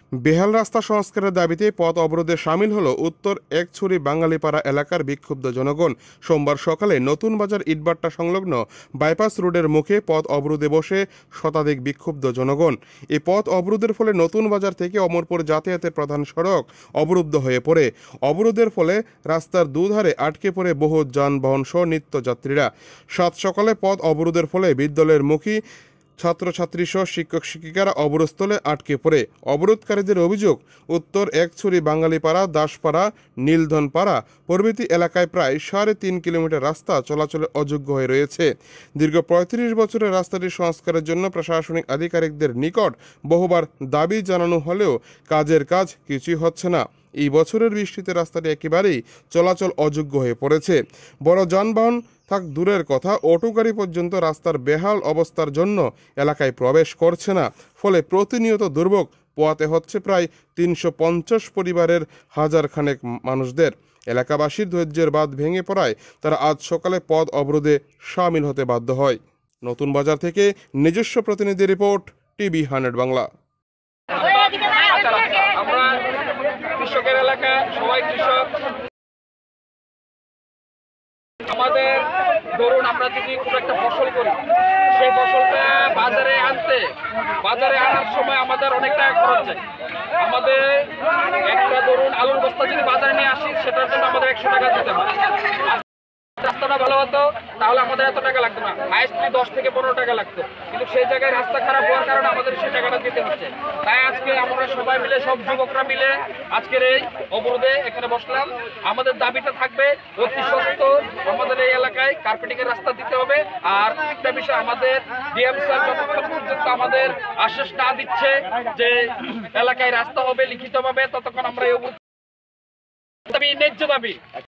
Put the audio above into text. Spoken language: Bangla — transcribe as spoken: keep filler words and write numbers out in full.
বেহাল রাস্তা সংস্কারের দাবিতে পথ অবরোধে শামিল হলো উত্তর একছড়ি বাঙালিপাড়া এলাকার বিক্ষুব্ধ জনগণ। সোমবার সকালে নতুন বাজার ইটভাটা সংলগ্ন বাইপাস রোডের মুখে পথ অবরোধে বসে শতাধিক বিক্ষুব্ধ জনগণ। এই পথ অবরোধের ফলে নতুন বাজার থেকে অমরপুর যাতায়াতের প্রধান সড়ক অবরুদ্ধ হয়ে পড়ে। অবরোধের ফলে রাস্তার দুধারে আটকে পড়ে বহু যানবাহন সহ নিত্যযাত্রীরা। সাত সকালে পথ অবরোধের ফলে বিদ্যালয়ের মুখী ছাত্রছাত্রী সহ শিক্ষক শিক্ষিকারা অবরোধস্থলে আটকে পড়ে। অবরোধকারীদের অভিযোগ, উত্তর একছড়ি বাঙালিপাড়া, দাসপাড়া, নীলধনপাড়া প্রভৃতি এলাকায় প্রায় সাড়ে তিন কিলোমিটার রাস্তা চলাচলে অযোগ্য হয়ে রয়েছে। দীর্ঘ পঁয়ত্রিশ বছরের রাস্তাটি সংস্কারের জন্য প্রশাসনিক আধিকারিকদের নিকট বহুবার দাবি জানানো হলেও কাজের কাজ কিছুই হচ্ছে না। এই বছরের বৃষ্টিতে রাস্তাটি একেবারেই চলাচল অযোগ্য হয়ে পড়েছে। বড় যানবাহন থাক দূরের কথা, অটো গাড়ি পর্যন্ত রাস্তার বেহাল অবস্থার জন্য এলাকায় প্রবেশ করছে না। ফলে প্রতিনিয়ত দুর্ভোগ পোহাতে হচ্ছে প্রায় তিনশো পঞ্চাশ পরিবারের হাজার খানেক মানুষদের। এলাকাবাসীর ধৈর্যের বাঁধ ভেঙে পড়ায় তারা আজ সকালে পথ অবরোধে সামিল হতে বাধ্য হয়। নতুন বাজার থেকে নিজস্ব প্রতিনিধি রিপোর্ট, টিভি হান্ড্রেড বাংলা। আমরা কৃষকের এলাকা, সবাই কৃষক। আমাদের ধরুন আমরা যদি কোনো একটা ফসল করি, সেই ফসলটা বাজারে আনতে বাজারে আনার সময় আমাদের অনেক টাকা খরচ যায়। আমাদের একটা ধরুন আলুর বস্তা যদি বাজারে নিয়ে আসি, সেটার জন্য আমাদের একশো টাকা দিতে হয়। রাস্তাটা ভালো হতো তাহলে আমাদের এত টাকা লাগতো না, হাইস্টলি দশ থেকে পনেরো টাকা লাগতো। কিন্তু সেই জায়গায় রাস্তা খারাপ হওয়ার কারণে আমাদের সেই টাকাটা দিতে হচ্ছে। তাই আজকে আমরা সবাই মিলে, সব যুবকরা মিলে আজকের এই অবরোধে এখানে বসলাম। আমাদের দাবিটা থাকবে অতি সত্বর আমাদের এই এলাকায় কার্পেটিং এর রাস্তা দিতে হবে। আর একটা বিষয়, আমাদের ডিএম স্যার যতক্ষণ পর্যন্ত আমাদের আশ্বাস না দিচ্ছে যে এলাকায় রাস্তা হবে লিখিতভাবে, ততক্ষণ আমরা এই অবরোধ দাবি ন্যায্য দাবি